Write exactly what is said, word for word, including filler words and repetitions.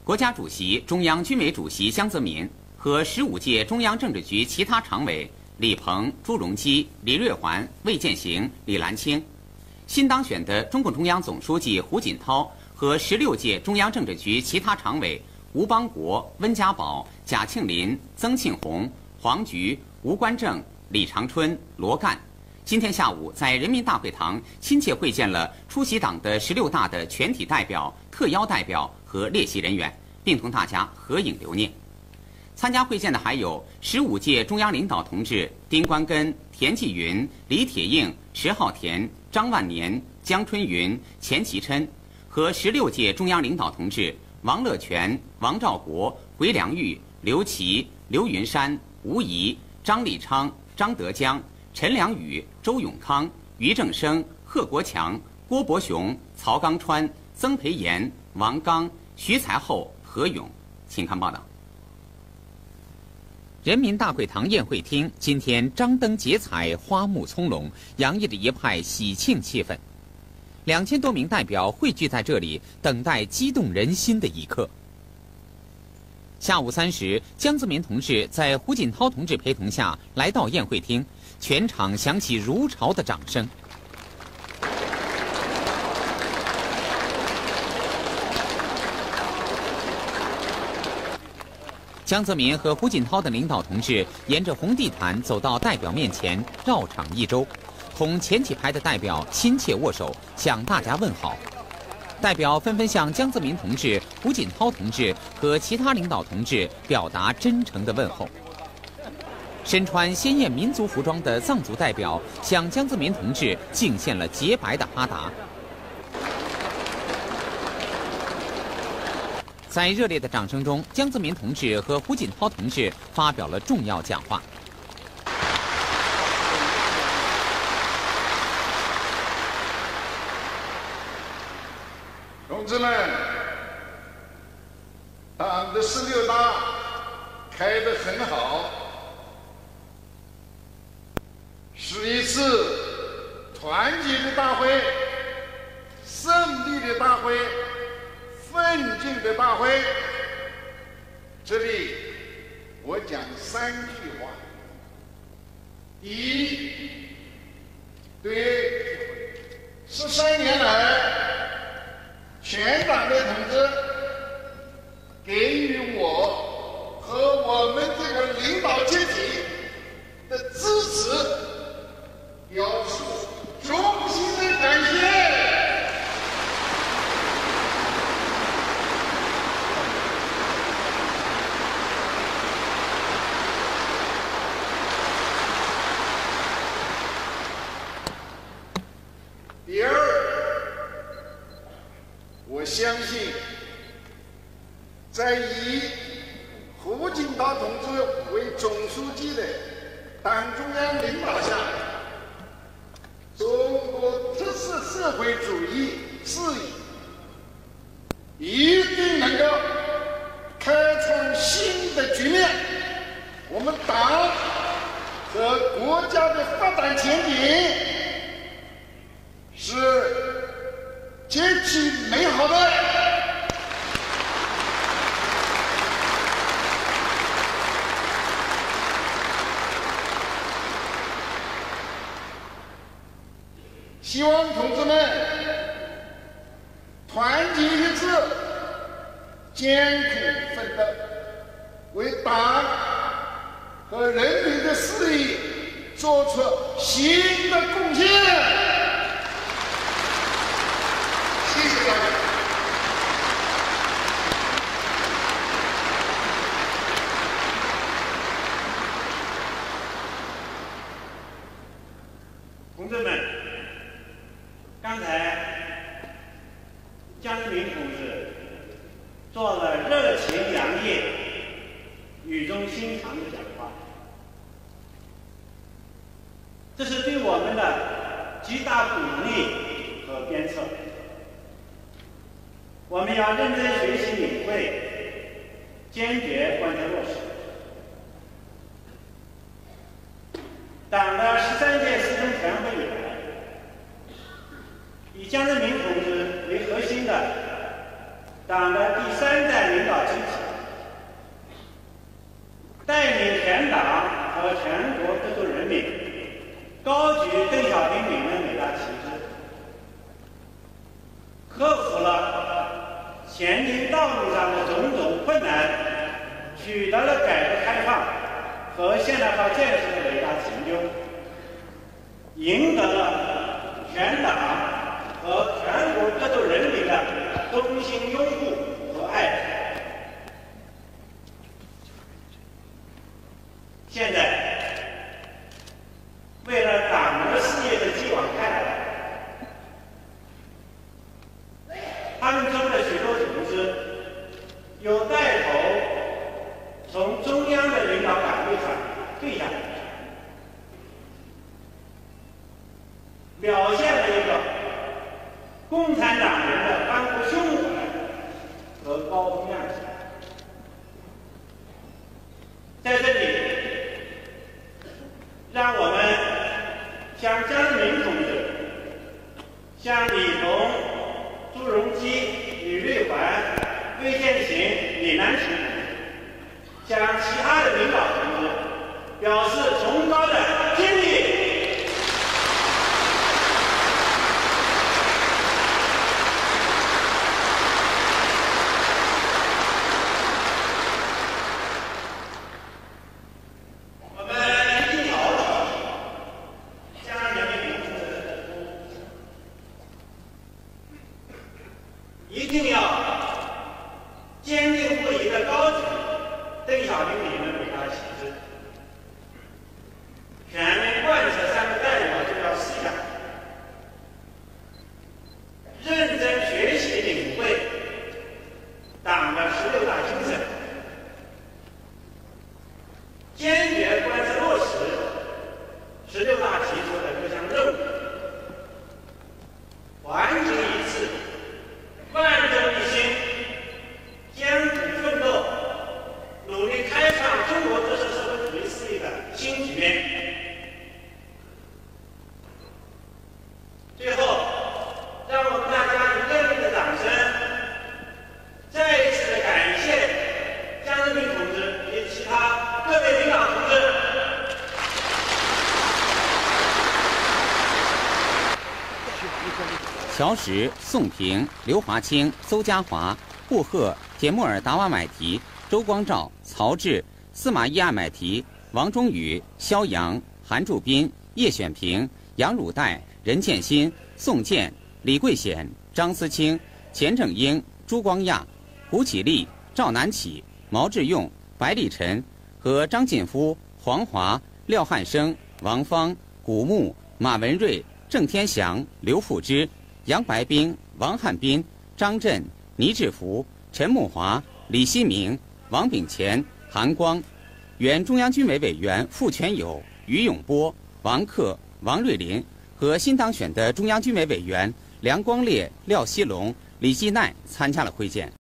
国家主席、中央军委主席江泽民和十五届中央政治局其他常委李鹏、朱镕基、李瑞环、魏建行、李岚清，新当选的中共中央总书记胡锦涛和十六届中央政治局其他常委吴邦国、温家宝、贾庆林、曾庆红、黄菊、吴官正、李长春、罗干，今天下午在人民大会堂亲切会见了出席党的十六大的全体代表、特邀代表和列席人员，并同大家合影留念。参加会见的还有十五届中央领导同志丁关根、田纪云、李铁映、石浩田、张万年、江春云、钱其琛，和十六届中央领导同志王乐泉、王兆国、回良玉、刘琦、刘云山、吴仪、张立昌、张德江、陈良宇、周永康、于正声、贺国强、郭伯雄、曹刚川、曾培炎、王刚、徐才厚、何勇。请看报道。人民大会堂宴会厅今天张灯结彩，花木葱茏，洋溢着一派喜庆气氛。两千多名代表汇聚在这里，等待激动人心的一刻。下午三时，江泽民同志在胡锦涛同志陪同下来到宴会厅，全场响起如潮的掌声。江泽民和胡锦涛的领导同志沿着红地毯走到代表面前，绕场一周，同前几排的代表亲切握手，向大家问好。代表纷纷向江泽民同志、胡锦涛同志和其他领导同志表达真诚的问候。身穿鲜艳民族服装的藏族代表向江泽民同志敬献了洁白的哈达。在热烈的掌声中，江泽民同志和胡锦涛同志发表了重要讲话。 同志们，党的十六大开得很好，是一次团结的大会、胜利的大会、奋进的大会。这里我讲三句话。第一，对十三年来全党的同志给予我和我们这个领导集体的支持，表示衷心的感谢。第二，我相信，在以胡锦涛同志为总书记的党中央领导下，中国特色社会主义事业一定能够开创新的局面。我们党和国家的发展前景是极其美好的。希望同志们团结一致，艰苦奋斗，为党和人民的事业做出新的贡献。谢谢大家。 同志们，刚才江泽民同志做了热情洋溢、语重心长的讲话，这是对我们的极大鼓励和鞭策。我们要认真学习领会，坚决贯彻落实。党的十三届四中全会以来，以江泽民同志为核心的党的第三代领导集体，带领全党和全国各族人民高举邓小平理论伟大旗帜，克服了前进道路上的种种困难，取得了改革开放和现代化建设的伟大成就，赢得了全党和全国各族人民的衷心拥护和爱戴。现在，为了党的事业的继往开来，他们中的许多同志有带头从中央的领导岗位上退下来，表现了一个共产党人的翻过胸怀和高风亮节。在这里，让我们向江泽民同志、向李鹏、朱镕基、李瑞环、魏建行、李南琴，向其他的领导同志表示崇高的敬意。一定要坚定不移地高举邓小平理论伟大旗帜，全面贯彻三个代表重要思想，认真学习领会党的十六大精神，坚决贯彻落实十六大提出的各项任务，团结一致，万众一心，艰苦奋斗，努力开创中国特色社会主义事业的新局面。最后，让我们大家以热烈的掌声，再一次的感谢江泽民同志以及其他各位领导同志。 乔石、宋平、刘华清、邹家华、布赫、铁木尔达瓦买提、周光召、曹志、司马懿艾买提、王忠宇、肖扬、韩祝斌、叶选平、杨汝岱、任建新、宋健、李桂显、张思清、钱正英、朱光亚、胡启立、赵南起、毛志用、白立晨和张晋夫、黄华、廖汉生、王芳、古牧、马文瑞、郑天祥、刘富之、杨白冰、王汉斌、张震、倪志福、陈慕华、李希明、王炳乾、韩光，原中央军委委员傅全友、于永波、王克、王瑞林和新当选的中央军委委员梁光烈、廖锡龙、李继耐参加了会见。